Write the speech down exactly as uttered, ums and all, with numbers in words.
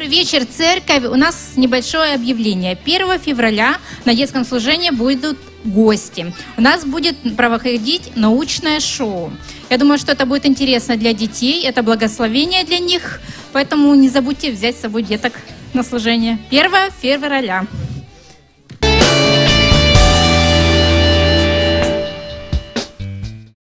Добрый вечер, церковь. У нас небольшое объявление. первого февраля на детском служении будут гости. У нас будет проходить научное шоу. Я думаю, что это будет интересно для детей, это благословение для них, поэтому не забудьте взять с собой деток на служение. первого февраля.